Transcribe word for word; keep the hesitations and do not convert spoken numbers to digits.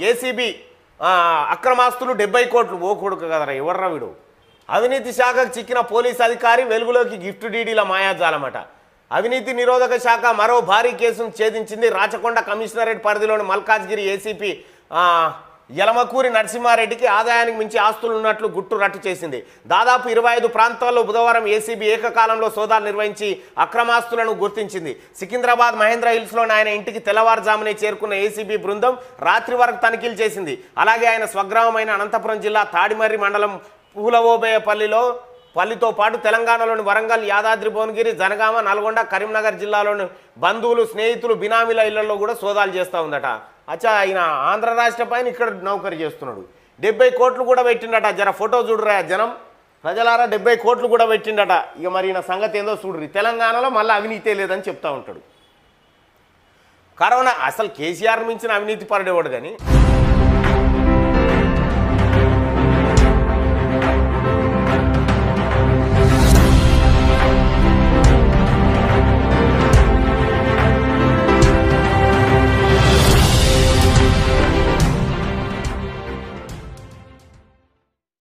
ACB అక్రమాస్తులు డెబ్బై కోట్లు ఓ కొడుకు కదరా ఎవర్రా వీడు. అవినీతి శాఖకు చిక్కిన పోలీస్ అధికారి వెలుగులోకి గిఫ్ట్ డీడీల మాయాజాలమట. అవినీతి నిరోధక శాఖ మరో భారీ కేసును ఛేదించింది. రాచకొండ కమిషనరేట్ పరిధిలోని మల్కాజ్గిరి ఏసీపీ యలమకూరి నరసింహారెడ్డికి ఆదాయానికి మించి ఆస్తులు ఉన్నట్లు గుట్టు రట్టు చేసింది. దాదాపు ఇరవై ఐదు ప్రాంతాల్లో బుధవారం ఏసీబీ ఏకకాలంలో సోదాలు నిర్వహించి అక్రమాస్తులను గుర్తించింది. సికింద్రాబాద్ మహేంద్ర హిల్స్లోని ఆయన ఇంటికి తెల్లవారుజామునే చేరుకున్న ఏసీబీ బృందం రాత్రి వరకు తనిఖీలు చేసింది. అలాగే ఆయన స్వగ్రామమైన అనంతపురం జిల్లా తాడిమర్రి మండలం పూలవోబేయపల్లిలో పల్లితో పాటు తెలంగాణలోని వరంగల్, యాదాద్రి భువనగిరి, జనగామ, నల్గొండ, కరీంనగర్ జిల్లాలోని బంధువులు, స్నేహితులు, బినామీల ఇళ్లలో కూడా సోదాలు చేస్తూ ఉందట. అచ్చా ఆయన ఆంధ్ర రాష్ట్ర పైన ఇక్కడ నౌకరీ చేస్తున్నాడు. డెబ్బై కోట్లు కూడా పెట్టిండట. జర ఫోటో చూడరా జనం ప్రజలారా, డెబ్బై కోట్లు కూడా పెట్టిండట. ఇక మరి ఈయన సంగతి ఏందో చూడరు. తెలంగాణలో మళ్ళీ అవినీతే లేదని చెప్తా ఉంటాడు. కరోనా అసలు కేసీఆర్ మించిన అవినీతి పరుడేవాడు కానీ